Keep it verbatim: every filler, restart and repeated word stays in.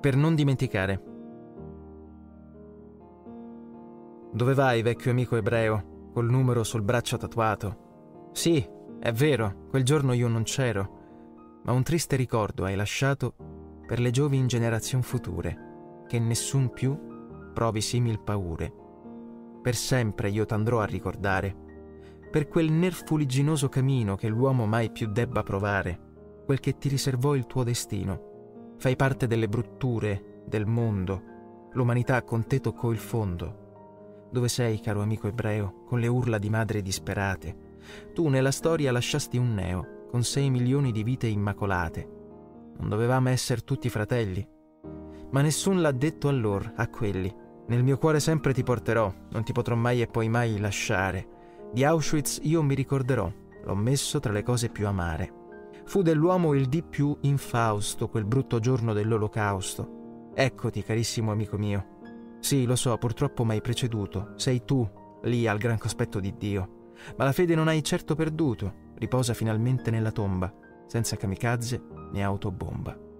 Per non dimenticare. Dove vai, vecchio amico ebreo, col numero sul braccio tatuato? Sì, è vero, quel giorno io non c'ero, ma un triste ricordo hai lasciato per le giovani generazioni future, che nessun più provi simil paure. Per sempre io t'andrò a ricordare, per quel nerfuliginoso camino che l'uomo mai più debba provare, quel che ti riservò il tuo destino. Fai parte delle brutture del mondo, l'umanità con te toccò il fondo. Dove sei, caro amico ebreo, con le urla di madri disperate? Tu nella storia lasciasti un neo, con sei milioni di vite immacolate. Non dovevamo essere tutti fratelli? Ma nessun l'ha detto a loro, a quelli. Nel mio cuore sempre ti porterò, non ti potrò mai e poi mai lasciare. Di Auschwitz io mi ricorderò, l'ho messo tra le cose più amare. Fu dell'uomo il dì più infausto, quel brutto giorno dell'olocausto. Eccoti, carissimo amico mio. Sì, lo so, purtroppo m'hai preceduto. Sei tu, lì al gran cospetto di Dio. Ma la fede non hai certo perduto. Riposa finalmente nella tomba, senza kamikaze né autobomba.